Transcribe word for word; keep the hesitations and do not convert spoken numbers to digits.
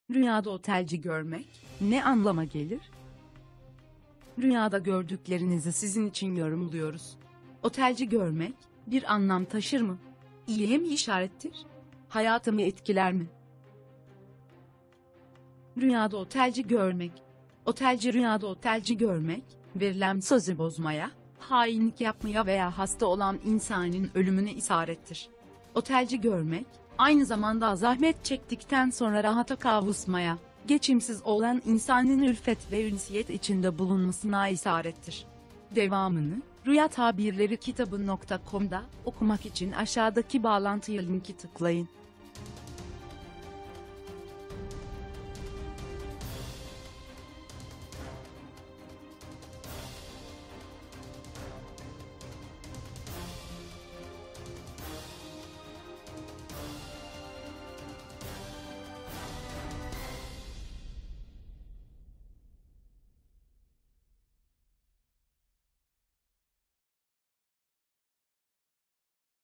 Rüyada otelci görmek ne anlama gelir? Rüyada gördüklerinizi sizin için yorumluyoruz. Otelci görmek bir anlam taşır mı? İyiye mi işarettir? Hayatımı etkiler mi? Rüyada otelci görmek. Otelci rüyada otelci görmek, verilen sözü bozmaya, hainlik yapmaya veya hasta olan insanın ölümüne işarettir. Otelci görmek, aynı zamanda zahmet çektikten sonra rahata kavuşmaya, geçimsiz olan insanın ülfet ve ünsiyet içinde bulunmasına işarettir. Devamını, rüya tabirleri kitabı nokta com'da okumak için aşağıdaki bağlantıya linki tıklayın.